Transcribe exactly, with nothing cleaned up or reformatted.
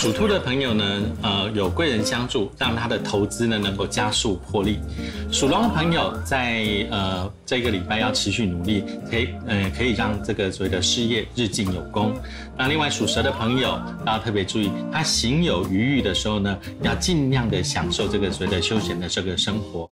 属兔的朋友呢，呃，有贵人相助，让他的投资呢能够加速获利。属龙的朋友在呃这个礼拜要持续努力，可以呃可以让这个所谓的事业日进有功。那另外属蛇的朋友要特别注意，他行有余裕的时候呢，要尽量的享受这个所谓的休闲的这个生活。